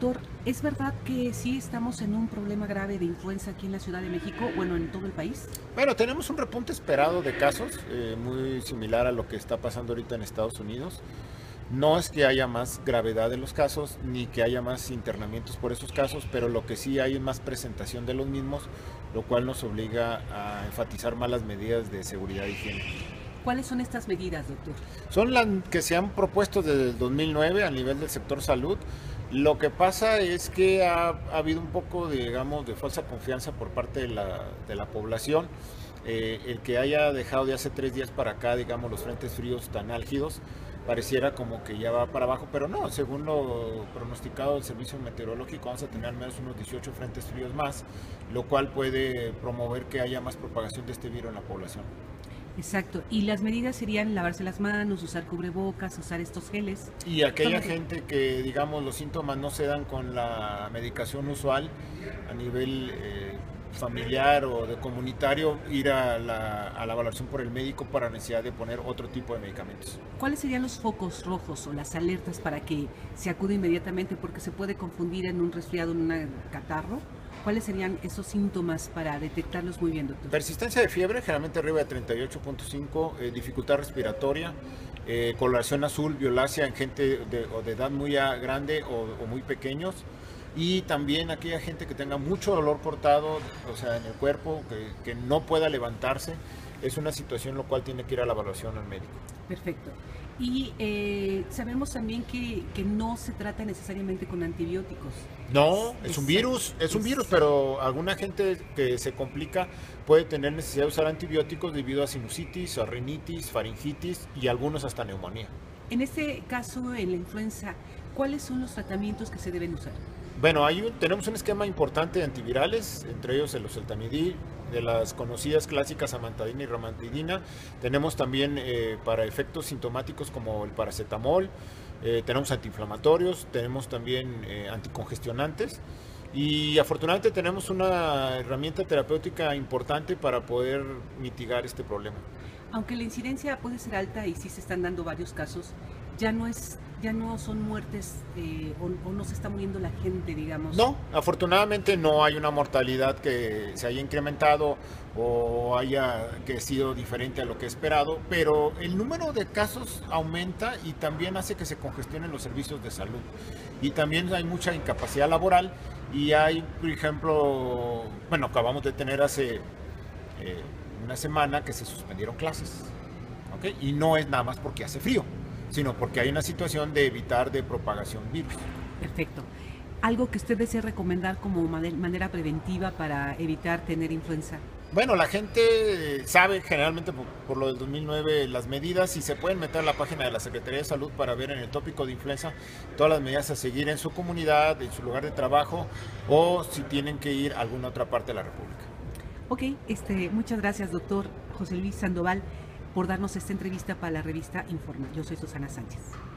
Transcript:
Doctor, ¿es verdad que sí estamos en un problema grave de influenza aquí en la Ciudad de México, bueno, en todo el país? Bueno, tenemos un repunte esperado de casos, muy similar a lo que está pasando ahorita en Estados Unidos. No es que haya más gravedad de los casos, ni que haya más internamientos por esos casos, pero lo que sí hay es más presentación de los mismos, lo cual nos obliga a enfatizar más las medidas de seguridad e higiene. ¿Cuáles son estas medidas, doctor? Son las que se han propuesto desde el 2009 a nivel del sector salud. Lo que pasa es que ha habido un poco, digamos, de falsa confianza por parte de la población. El que haya dejado de hace 3 días para acá, digamos, los frentes fríos tan álgidos, pareciera como que ya va para abajo, pero no, según lo pronosticado del Servicio Meteorológico, vamos a tener al menos unos 18 frentes fríos más, lo cual puede promover que haya más propagación de este virus en la población. Exacto. Y las medidas serían lavarse las manos, usar cubrebocas, usar estos geles. Y aquella Son- gente que, digamos, los síntomas no se dan con la medicación usual a nivel familiar o de comunitario, ir a la evaluación por el médico para necesidad de poner otro tipo de medicamentos. ¿Cuáles serían los focos rojos o las alertas para que se acude inmediatamente? Porque se puede confundir en un resfriado, en un catarro. ¿Cuáles serían esos síntomas para detectarlos muy bien, doctor? Persistencia de fiebre, generalmente arriba de 38.5, dificultad respiratoria, coloración azul, violácea en gente o de edad muy grande o muy pequeños. Y también aquella gente que tenga mucho dolor cortado, o sea, en el cuerpo, que no pueda levantarse, es una situación en la cual tiene que ir a la evaluación al médico. Perfecto. Y sabemos también que no se trata necesariamente con antibióticos. No, es un virus, Es- pero alguna gente que se complica puede tener necesidad de usar antibióticos debido a sinusitis, a rinitis, faringitis y algunos hasta neumonía. En este caso, en la influenza, ¿cuáles son los tratamientos que se deben usar? Bueno, tenemos un esquema importante de antivirales, entre ellos el oseltamivir, de las conocidas clásicas amantadina y ramantidina. Tenemos también para efectos sintomáticos como el paracetamol, tenemos antiinflamatorios, tenemos también anticongestionantes y afortunadamente tenemos una herramienta terapéutica importante para poder mitigar este problema. Aunque la incidencia puede ser alta y sí se están dando varios casos, ya no son muertes o no se está muriendo la gente, digamos. No, afortunadamente no hay una mortalidad que se haya incrementado o haya que sido diferente a lo que esperado, pero el número de casos aumenta y también hace que se congestionen los servicios de salud. Y también hay mucha incapacidad laboral y hay, por ejemplo, bueno, acabamos de tener hace una semana que se suspendieron clases, ¿ok? Y no es nada más porque hace frío, sino porque hay una situación de evitar de propagación virus. Perfecto. ¿Algo que usted desee recomendar como manera preventiva para evitar tener influenza? Bueno, la gente sabe generalmente por lo del 2009 las medidas y se pueden meter a la página de la Secretaría de Salud para ver en el tópico de influenza todas las medidas a seguir en su comunidad, en su lugar de trabajo o si tienen que ir a alguna otra parte de la República. Ok, muchas gracias, doctor José Luis Sandoval, por darnos esta entrevista para la revista Informa. Yo soy Susana Sánchez.